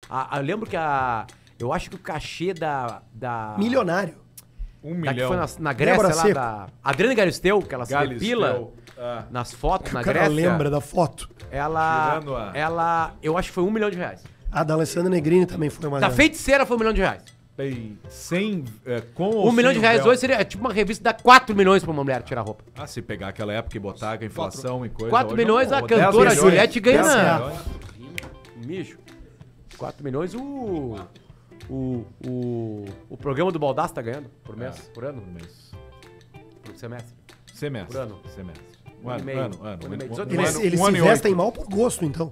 Eu lembro que eu acho que o cachê da Milionário. 1 da que milhão. foi na Grécia Lembra lá, seco? da Adriana Galisteu, que ela se depila nas fotos na O cara Grécia. lembra da foto. Tirando Eu acho que foi R$1 milhão. A da Alessandra Negrini também foi uma Da grana. Feiticeira foi R$1 milhão. Sem, com ou R$1 milhão sem o véu? hoje seria tipo uma revista que dá 4 milhões pra uma mulher tirar roupa. Ah, se pegar aquela época e botar com a inflação e coisa... 4 hoje milhões não, a 10 cantora milhões. Juliette ganha 10 na... reais. Mijo. 4 milhões o programa do Baldassi tá ganhando por mês, por ano? Por mês. Por semestre. Semestre. Por ano. Semestre. Um ano e meio. Um ano e meio. 18 Eles, meses. eles um se ano e vestem 8. mal por gosto, então.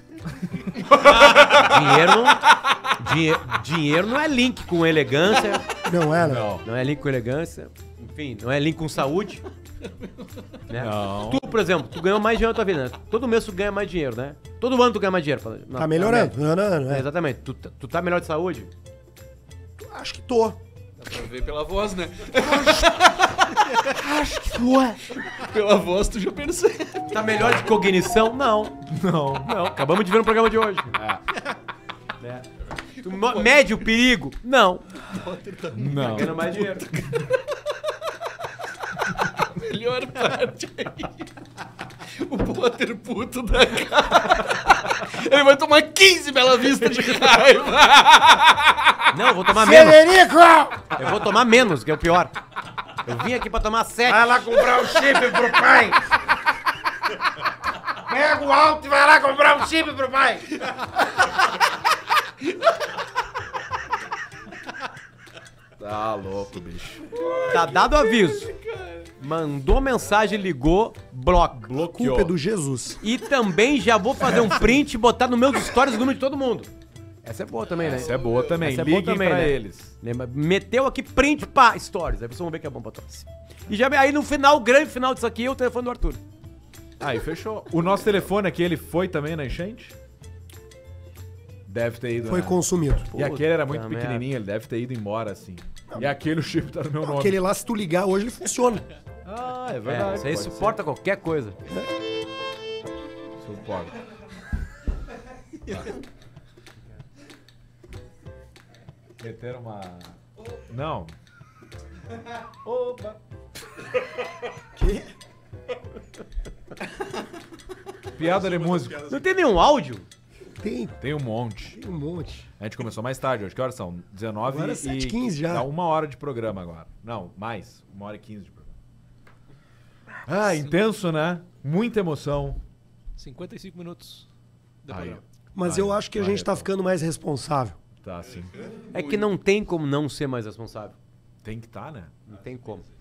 Dinheiro não é link com elegância. Não é, né? Não. Não é link com elegância. Enfim, não é link com saúde. Né? Não. Tu, por exemplo, tu ganhou mais dinheiro na tua vida, né? Todo mês tu ganha mais dinheiro, né? Todo ano tu ganha mais dinheiro. Tá melhorando. Não, É, exatamente. Tu tá melhor de saúde? Acho que tô. Dá pra ver pela voz, né? Acho que tô. Pela voz tu já percebe. Tá melhor de cognição? Não. Não. Acabamos de ver no programa de hoje. Né? Tu mede o perigo? Não. Não. Ganhando mais dinheiro. Melhor parte aí. O Potter puto da cara. Ele vai tomar 15 Bela Vista de raiva. Não, eu vou tomar menos. Federico! Eu vou tomar menos, que é o pior. Eu vim aqui pra tomar 7. Vai lá comprar um chip pro pai. Pega o alto e vai lá comprar um chip pro pai. Tá louco, bicho. Tá dado o aviso. Mandou mensagem, ligou, bloqueou. Culpa é do Jesus. E também já vou fazer um print e botar no meus stories o número de todo mundo. Essa é boa também, né? Essa é boa também. Essa é boa Liguem também, pra né? eles. Meteu aqui print, pá, stories. Aí vocês vão ver que é bom pra todos. E já aí no final, o grande final disso aqui é o telefone do Arthur. Aí, fechou. O nosso telefone aqui, ele foi também na enchente? Deve ter ido, Foi né? consumido. E aquele era muito Puta pequenininho, ele deve ter ido embora, assim. E aquele, o chip tá no meu nome. Aquele lá, se tu ligar hoje, ele funciona. Ah, é É, verdade. isso aí pode suporta qualquer coisa. ser. Suporta. Meteram uma... Não. Opa. Que? Piada de música. Não tem nenhum áudio? Tem Tem um monte. um monte. A gente começou mais tarde hoje. Que horas são? 19 Agora é 7h15 já. Dá 1 hora de programa agora. Não, mais. 1h15 de programa. Ah, intenso, né? Muita emoção. 55 minutos. de Aí. programa. Mas Vai, eu acho que a vai, gente tá então. ficando mais responsável. Tá, sim. É que não tem como não ser mais responsável. Tem que estar, né? Não tem como.